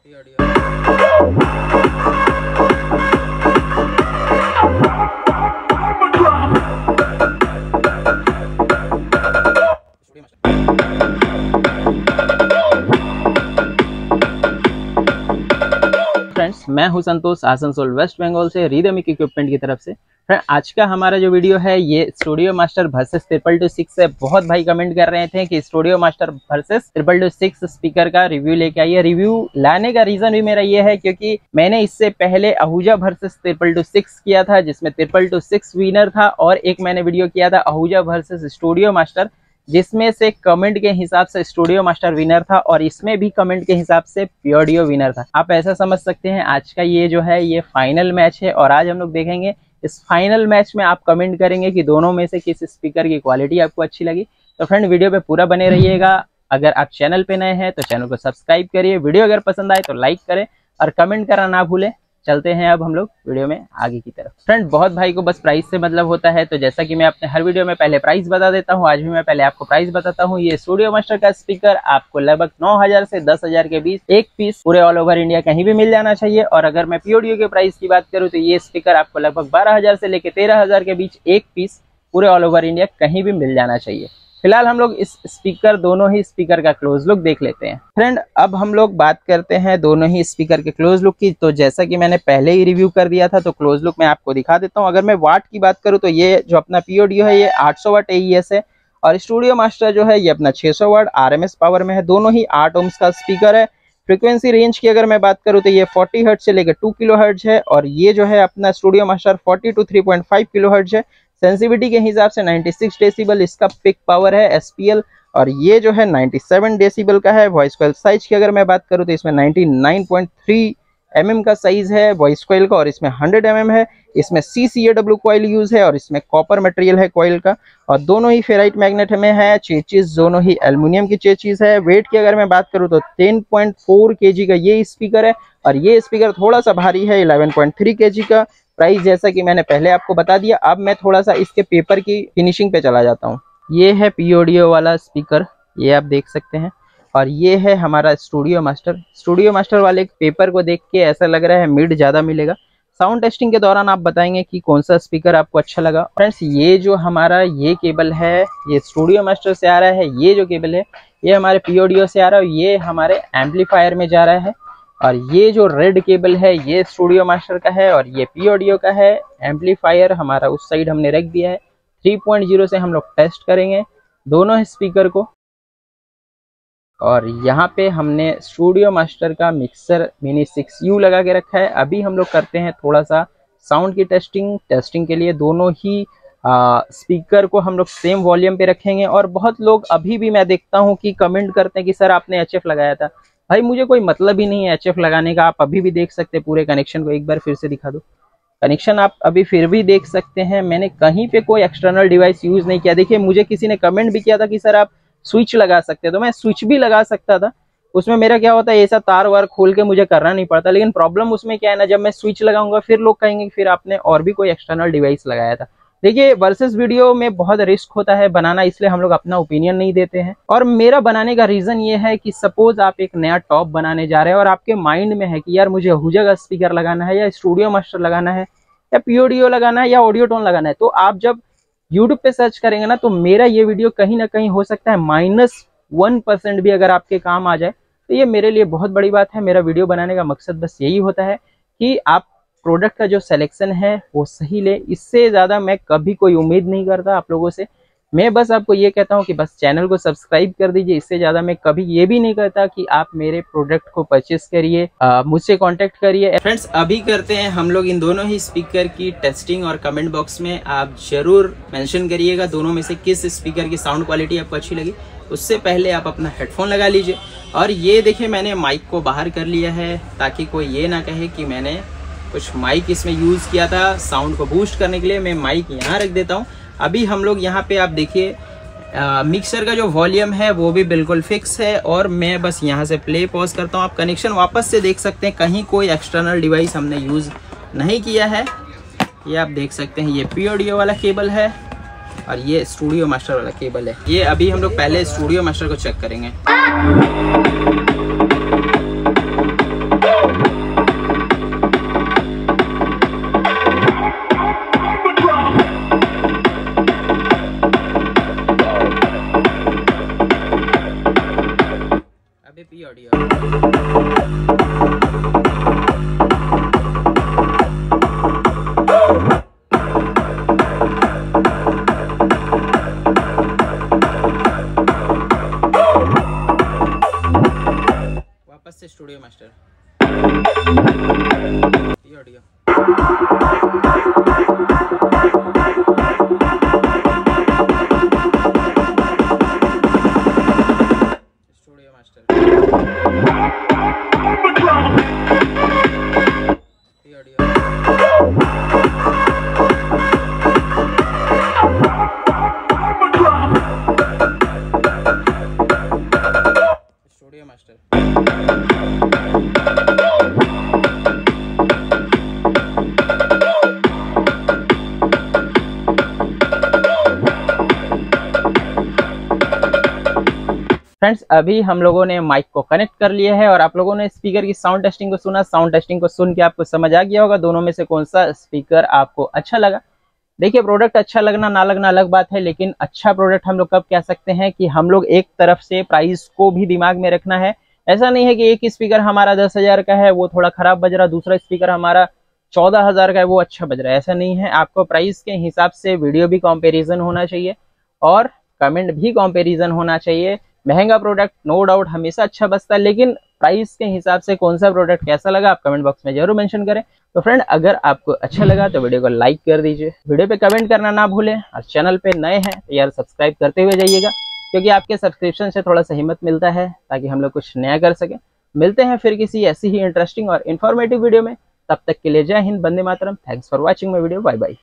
Friends, मैं हूं संतोष, Asansol waste Bengal से रिदमिक इक्विपमेंट की तरफ से। फ्रेंड, आज का हमारा जो वीडियो है ये स्टूडियो मास्टर वर्सेस 222 है। बहुत भाई कमेंट कर रहे थे कि स्टूडियो मास्टर वर्सेस 222 स्पीकर का रिव्यू लेके आइए। रिव्यू लाने का रीजन भी मेरा ये है क्योंकि मैंने इससे पहले आहूजा वर्सेस 222 किया था, जिसमें 222 विनर था, और एक मैंने वीडियो किया था आहूजा वर्सेस स्टूडियो मास्टर, जिसमें से कमेंट के हिसाब से स्टूडियो मास्टर विनर था और इसमें भी कमेंट के हिसाब से प्योडियो विनर था। आप ऐसा समझ सकते हैं आज का ये जो है ये फाइनल मैच है, और आज हम लोग देखेंगे इस फाइनल मैच में आप कमेंट करेंगे कि दोनों में से किस स्पीकर की क्वालिटी आपको अच्छी लगी। तो फ्रेंड, वीडियो पे पूरा बने रहिएगा। अगर आप चैनल पे नए हैं तो चैनल को सब्सक्राइब करिए, वीडियो अगर पसंद आए तो लाइक करें और कमेंट करना ना भूलें। चलते हैं अब हम लोग वीडियो में आगे की तरफ। फ्रेंड, बहुत भाई को बस प्राइस से मतलब होता है, तो जैसा कि मैं अपने हर वीडियो में पहले प्राइस बता देता हूं, आज भी मैं पहले आपको प्राइस बताता हूं। ये स्टूडियो मास्टर का स्पीकर आपको लगभग 9000 से 10000 के बीच एक पीस पूरे ऑल ओवर इंडिया कहीं भी मिल जाना चाहिए। और अगर मैं पीओडियो के प्राइस की बात करूँ तो ये स्पीकर आपको लगभग 12000 से लेकर 13000 के बीच एक पीस पूरे ऑल ओवर इंडिया कहीं भी मिल जाना चाहिए। फिलहाल हम लोग इस स्पीकर दोनों ही स्पीकर का क्लोज लुक देख लेते हैं। फ्रेंड, अब हम लोग बात करते हैं दोनों ही स्पीकर के क्लोज लुक की। तो जैसा कि मैंने पहले ही रिव्यू कर दिया था, तो क्लोज लुक मैं आपको दिखा देता हूं। अगर मैं वाट की बात करूं तो ये जो अपना पीओडियो है ये 800 वाट AES है, और स्टूडियो मास्टर जो है ये अपना 600 वाट RMS पावर में है। दोनों ही 8 ohms का स्पीकर है। फ्रीक्वेंसी रेंज की अगर मैं बात करूं तो ये 40 हर्ट्ज से लेकर 2 किलोहर्ट्ज है, और ये जो है अपना स्टूडियो मास्टर 40 to 3.5 किलोहर्ट्ज है। सेंसिटिविटी के हिसाब से 96 डेसिबल इसका पिक पावर है SPL, और ये जो है 97 डेसिबल का है। वॉइस कॉइल साइज की अगर मैं बात करूं तो इसमें 99.3 mm का साइज है वॉइस कॉइल का, और इसमें 100 mm है। इसमें CCAW कॉइल यूज है, और इसमें कॉपर मटेरियल है कॉइल का, और दोनों ही फेराइट मैग्नेट में है। चेचिस दोनों ही एल्युमिनियम की चेचिस है। वेट की अगर मैं बात करूं तो 10.4 kg का ये स्पीकर है, और ये स्पीकर थोड़ा सा भारी है 11.3 kg का। प्राइस जैसा कि मैंने पहले आपको बता दिया। अब मैं थोड़ा सा इसके पेपर की फिनिशिंग पे चला जाता हूँ। ये है पीओडियो वाला स्पीकर, ये आप देख सकते हैं, और ये है हमारा स्टूडियो मास्टर। स्टूडियो मास्टर वाले पेपर को देख के ऐसा लग रहा है मिड ज़्यादा मिलेगा। साउंड टेस्टिंग के दौरान आप बताएंगे कि कौन सा स्पीकर आपको अच्छा लगा। फ्रेंड्स, ये जो हमारा ये केबल है ये स्टूडियो मास्टर से आ रहा है, ये जो केबल है ये हमारे पीओडियो से आ रहा है, ये हमारे एम्पलीफायर में जा रहा है। और ये जो रेड केबल है ये स्टूडियो मास्टर का है, और ये पीओडियो का है। एम्पलीफायर हमारा उस साइड हमने रख दिया है। 3.0 से हम लोग टेस्ट करेंगे दोनों स्पीकर को, और यहाँ पे हमने स्टूडियो मास्टर का मिक्सर मिनी 6U लगा के रखा है। अभी हम लोग करते हैं थोड़ा सा साउंड की टेस्टिंग के लिए दोनों ही स्पीकर को हम लोग सेम वॉल्यूम पे रखेंगे। और बहुत लोग अभी भी मैं देखता हूँ कि कमेंट करते हैं कि सर आपने HF लगाया था। भाई, मुझे कोई मतलब ही नहीं है HF लगाने का। आप अभी भी देख सकते हैं पूरे कनेक्शन को, एक बार फिर से दिखा दो। कनेक्शन आप अभी फिर भी देख सकते हैं। मैंने कहीं पे कोई एक्सटर्नल डिवाइस यूज नहीं किया। देखिए, मुझे किसी ने कमेंट भी किया था कि सर आप स्विच लगा सकते हैं, तो मैं स्विच भी लगा सकता था। उसमें मेरा क्या होता है, ऐसा तार वार खोल के मुझे करना नहीं पड़ता। लेकिन प्रॉब्लम उसमें क्या है ना, जब मैं स्विच लगाऊंगा फिर लोग कहेंगे कि फिर आपने और भी कोई एक्सटर्नल डिवाइस लगाया था। देखिए, वर्सेस वीडियो में बहुत रिस्क होता है बनाना, इसलिए हम लोग अपना ओपिनियन नहीं देते हैं। और मेरा बनाने का रीजन ये है कि सपोज आप एक नया टॉप बनाने जा रहे हैं और आपके माइंड में है कि यार मुझे आहूजा का स्पीकर लगाना है, या स्टूडियो मास्टर लगाना है, या पीओडियो लगाना है, या ऑडियो टोन लगाना है, तो आप जब यूट्यूब पे सर्च करेंगे ना तो मेरा ये वीडियो कहीं ना कहीं हो सकता है -1% भी अगर आपके काम आ जाए, तो ये मेरे लिए बहुत बड़ी बात है। मेरा वीडियो बनाने का मकसद बस यही होता है कि आप प्रोडक्ट का जो सिलेक्शन है वो सही ले। इससे ज़्यादा मैं कभी कोई उम्मीद नहीं करता आप लोगों से। मैं बस आपको ये कहता हूँ कि बस चैनल को सब्सक्राइब कर दीजिए। इससे ज़्यादा मैं कभी ये भी नहीं कहता कि आप मेरे प्रोडक्ट को परचेस करिए, मुझसे कांटेक्ट करिए। फ्रेंड्स, अभी करते हैं हम लोग इन दोनों ही स्पीकर की टेस्टिंग, और कमेंट बॉक्स में आप जरूर मेंशन करिएगा दोनों में से किस स्पीकर की साउंड क्वालिटी आपको अच्छी लगी। उससे पहले आप अपना हेडफोन लगा लीजिए। और ये देखिए, मैंने माइक को बाहर कर लिया है ताकि कोई ये ना कहे कि मैंने कुछ माइक इसमें यूज़ किया था साउंड को बूस्ट करने के लिए। मैं माइक यहाँ रख देता हूँ। अभी हम लोग यहाँ पे आप देखिए मिक्सर का जो वॉल्यूम है वो भी बिल्कुल फिक्स है, और मैं बस यहाँ से प्ले पॉज करता हूँ। आप कनेक्शन वापस से देख सकते हैं, कहीं कोई एक्सटर्नल डिवाइस हमने यूज़ नहीं किया है। ये आप देख सकते हैं, ये पीओडियो वाला केबल है और ये स्टूडियो मास्टर वाला केबल है। ये अभी हम लोग पहले स्टूडियो मास्टर को चेक करेंगे। मास्टर। ये ऑडियो स्टूडियो मास्टर। ये ऑडियो स्टूडियो मास्टर। फ्रेंड्स अभी हम लोगों ने माइक को कनेक्ट कर लिया है और आप लोगों ने स्पीकर की साउंड टेस्टिंग को सुना। साउंड टेस्टिंग को सुन के आपको समझ आ गया होगा दोनों में से कौन सा स्पीकर आपको अच्छा लगा। देखिए प्रोडक्ट अच्छा लगना ना लगना अलग बात है, लेकिन अच्छा प्रोडक्ट हम लोग कब कह सकते हैं कि हम लोग एक तरफ से प्राइस को भी दिमाग में रखना है। ऐसा नहीं है कि एक स्पीकर हमारा 10,000 का है वो थोड़ा खराब बज रहा, दूसरा स्पीकर हमारा 14,000 का है वो अच्छा बज रहा है, ऐसा नहीं है। आपको प्राइस के हिसाब से वीडियो भी कंपैरिजन होना चाहिए और कमेंट भी कंपैरिजन होना चाहिए। महंगा प्रोडक्ट नो डाउट हमेशा अच्छा बजता है, लेकिन प्राइस के हिसाब से कौन सा प्रोडक्ट कैसा लगा आप कमेंट बॉक्स में जरूर मेंशन करें। तो फ्रेंड अगर आपको अच्छा लगा तो वीडियो को लाइक कर दीजिए, वीडियो पे कमेंट करना ना भूलें और चैनल पे नए हैं तो यार सब्सक्राइब करते हुए जाइएगा, क्योंकि आपके सब्सक्रिप्शन से थोड़ा सा हिम्मत मिलता है ताकि हम लोग कुछ नया कर सकें। मिलते हैं फिर किसी ऐसी ही इंटरेस्टिंग और इन्फॉर्मेटिव वीडियो में, तब तक के लिए जय हिंद, वंदे मातरम। Thanks for watching my video, bye bye.